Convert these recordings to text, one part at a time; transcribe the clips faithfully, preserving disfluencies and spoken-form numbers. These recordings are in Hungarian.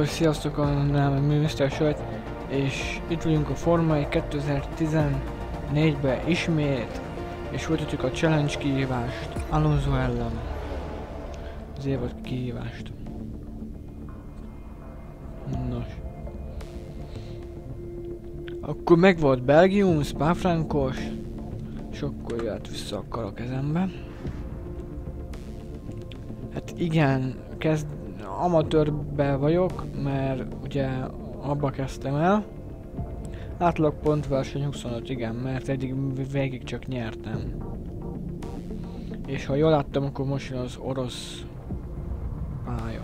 sziasztok, a nevem miszter Sajt, és itt vagyunk a Forma kétezer-tizennégyben ismét, és folytatjuk a challenge kihívást Alonso ellen. Az évad kihívást. Nos. Akkor meg volt Belgium, Spa-Frankos, és akkor jött vissza a kar a kezembe. Hát igen, kezd amatőrbe vagyok, mert ugye abba kezdtem el. Átlag pontverseny huszonöt, igen, mert eddig végig csak nyertem. És ha jól láttam, akkor most jön az orosz pálya.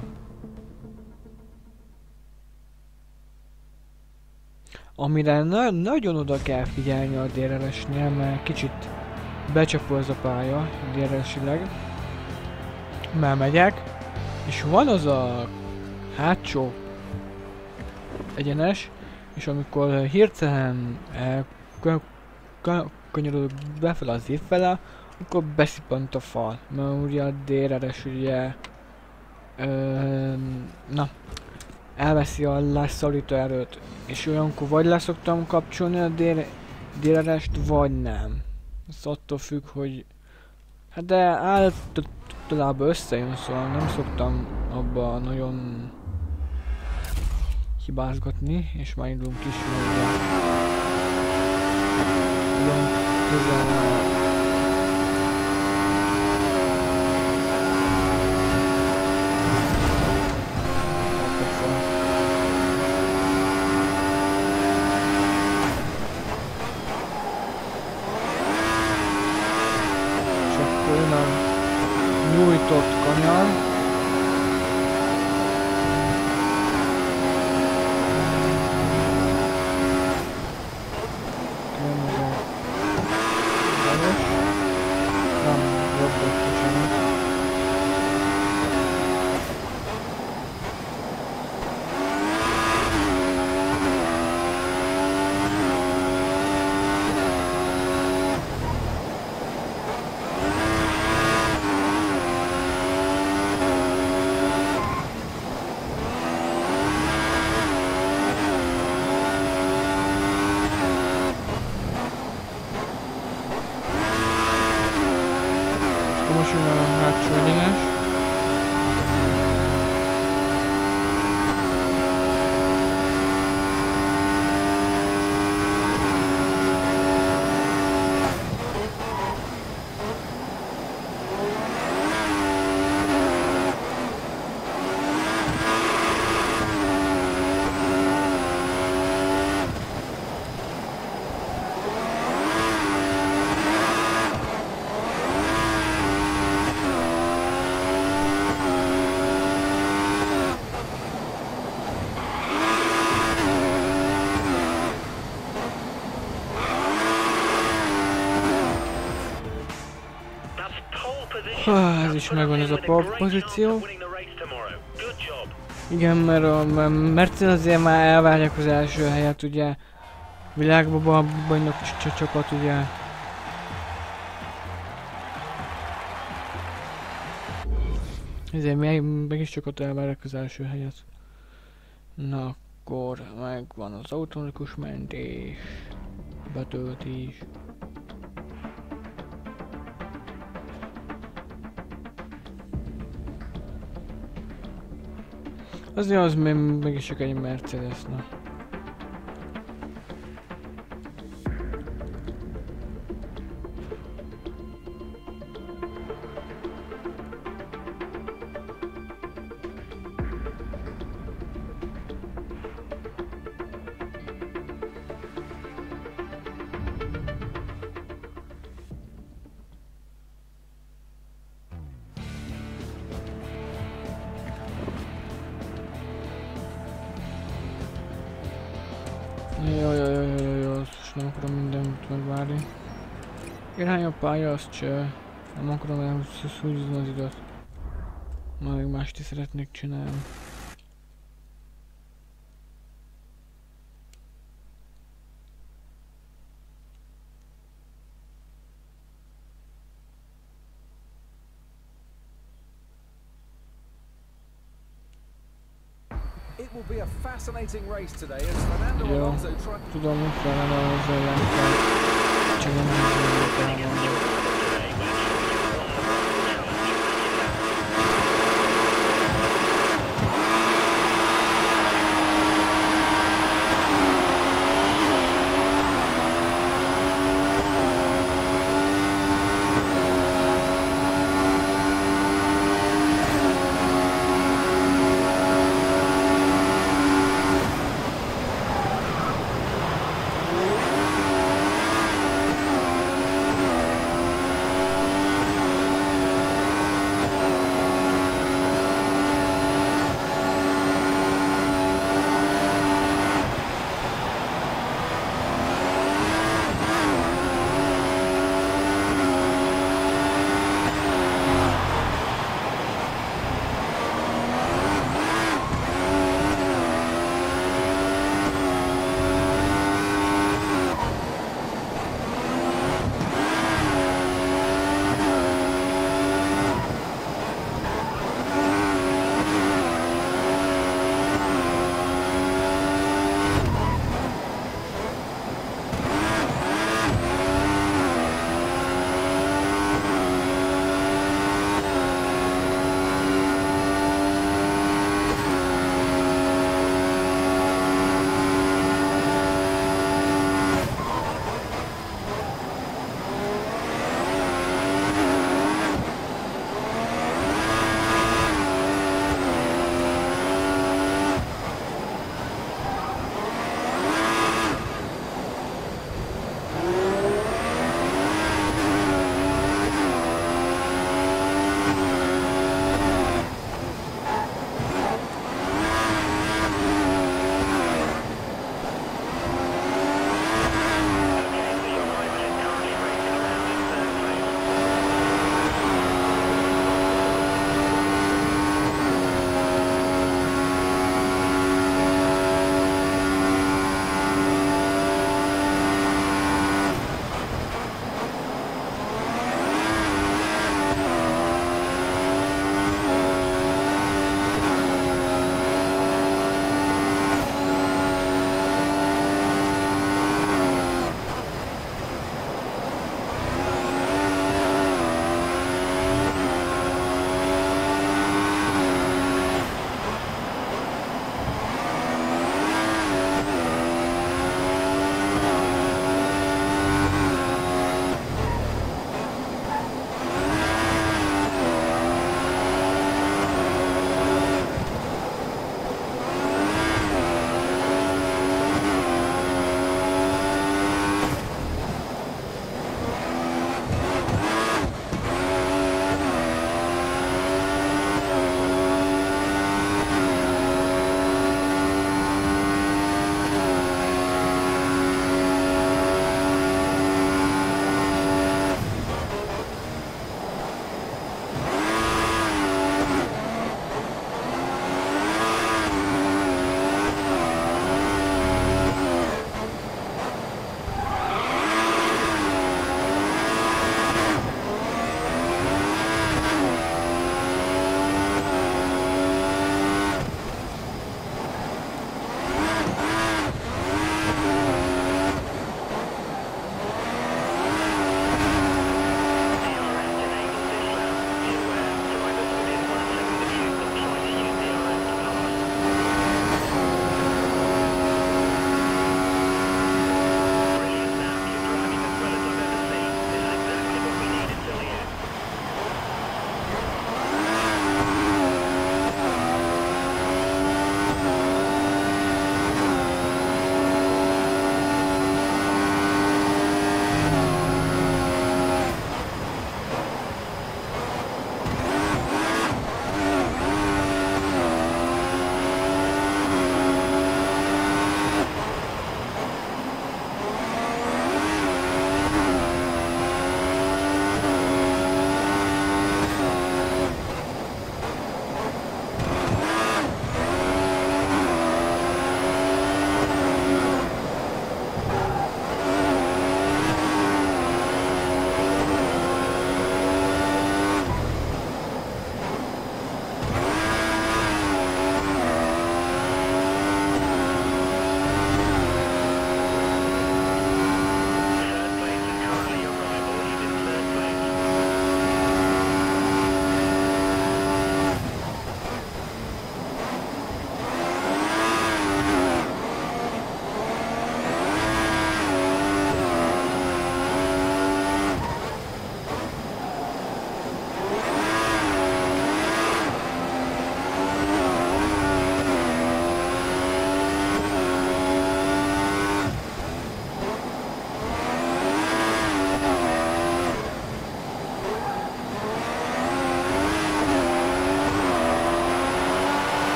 Amire na nagyon oda kell figyelni a dé er es-nél, mert kicsit becsapó ez a pálya dé er es-ileg. Már megyek, és van az a hátsó egyenes, és amikor hirtelen kanyarodok befele az évfele, akkor beszippant a fal, mert ugye a dé er es ugye ö, na, elveszi a leszorító erőt, és olyankor vagy leszoktam kapcsolni a dé er es-t, vagy nem. Ez attól függ, hogy hát de általában összejön, szóval nem szoktam abba nagyon hibázgatni, és már indulunk is ugye. Ilyen közel nyújtott kanyar. Nem, jobbot köszönöm. Most jön a hátsó egyenes. Ah, ez is megvan ez a pole pozíció. Igen, mert a Mercedes azért már elvárják az első helyet, ugye világban bajnok csapat, ugye. Ezért meg, meg is csak ott elvárják az első helyet. Na akkor megvan az automatikus mentés, betöltés. Azért az még mégis csak egy Mercedes, na. Jaj, jaj, jaj, jaj, jaj, most nem akarom mindent megvárni. Irány a pálya, az cső. Nem akarom elhúzni az időt. Majd mást is szeretnék csinálni. It will be a fascinating race today as Fernando Jó, Alonso tries. tudom, hogy Fernando Alonso ellen kell, csak nem tudom, hogy elmondom.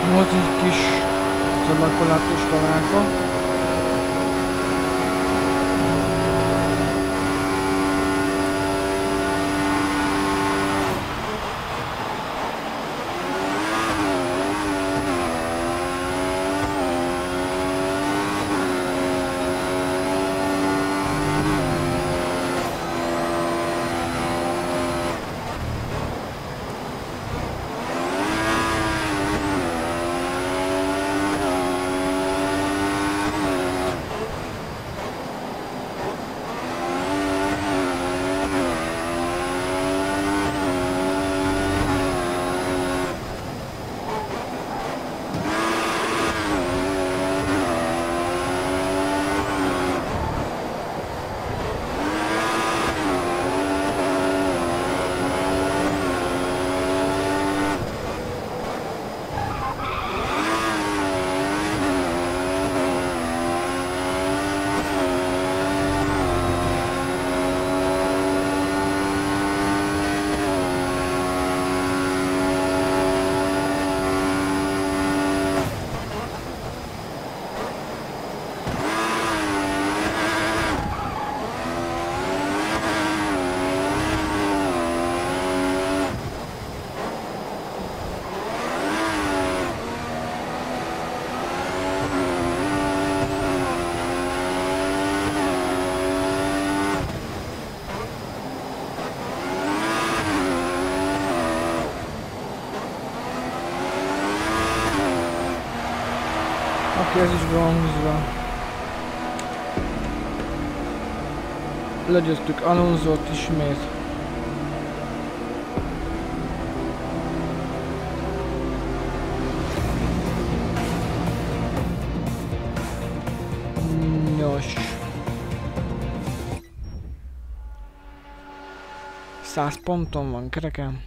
Volt egy kis szabadkorlátos találka. Oké, ez is bronzra. Legyőztük Alonzót ismét. Nos. száz ponton van kereken.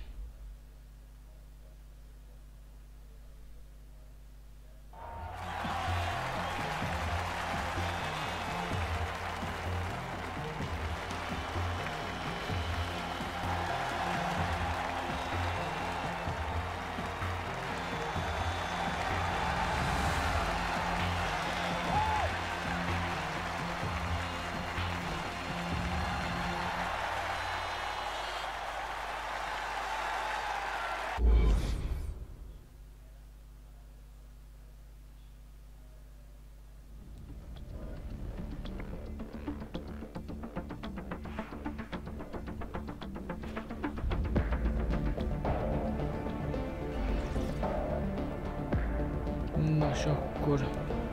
Nos, akkor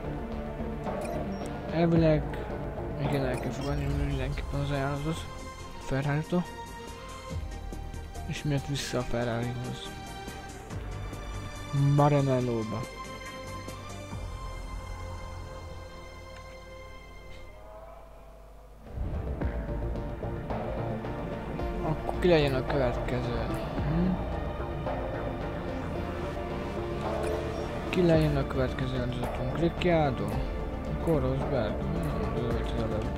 elvileg igen, el kell fogadni mindenképpen az ajánlatot Ferrari-tól, és miért vissza a Ferrarihoz, Maranello-ba. Akkor ki legyen a következő? Hm? Ki legyen a következő áldozatunk? Ricciardo? Akkor Rosberg? Nem, ő volt az előbb.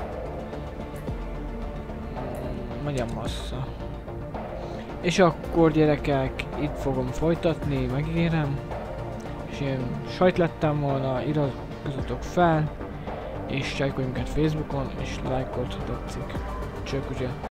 Megy a Massa. És akkor gyerekek, itt fogom folytatni, megígérem. És én sajt lettem volna, iratkozzatok fel, és csájkolj minket Facebookon, és lájkoltatok cikk. Csak ugye.